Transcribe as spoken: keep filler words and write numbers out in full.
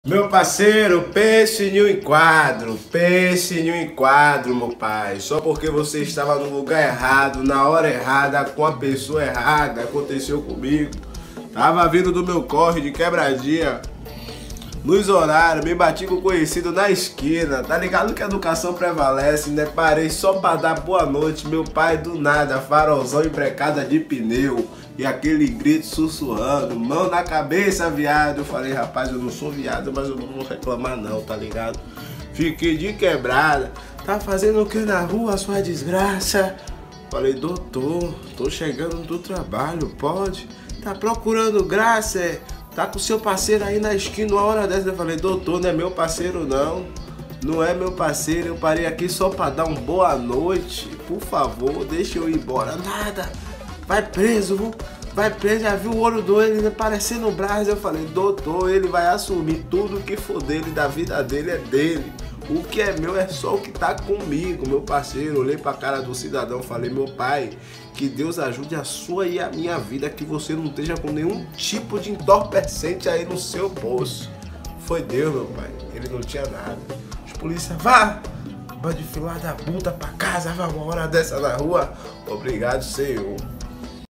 Meu parceiro, pense em um enquadro, pense em um enquadro, meu pai. Só porque você estava no lugar errado, na hora errada, com a pessoa errada, aconteceu comigo. Tava vindo do meu corre de quebradinha, nos horários, me bati com o conhecido na esquina. Tá ligado que a educação prevalece, né? Parei só pra dar boa noite, meu pai do nada, farolzão e brecada de pneu. E aquele grito sussurrando, mão na cabeça, viado. Eu falei, rapaz, eu não sou viado, mas eu não vou reclamar não, tá ligado? Fiquei de quebrada. Tá fazendo o que na rua, sua desgraça? Falei, doutor, tô chegando do trabalho, pode? Tá procurando graça, é? Tá com seu parceiro aí na esquina uma hora dessa. Eu falei, doutor, não é meu parceiro não. Não é meu parceiro, eu parei aqui só pra dar um boa noite. Por favor, deixa eu ir embora. Nada. Vai preso, viu? Vai preso, já viu o olho dele parecendo um braço. Eu falei, doutor, ele vai assumir tudo que for dele, da vida dele é dele. O que é meu é só o que tá comigo, meu parceiro. Olhei pra cara do cidadão, falei, meu pai, que Deus ajude a sua e a minha vida, que você não esteja com nenhum tipo de entorpecente aí no seu bolso. Foi Deus, meu pai, ele não tinha nada. Os polícia, vá! Bande filar da puta pra casa, vá uma hora dessa na rua. Obrigado, Senhor.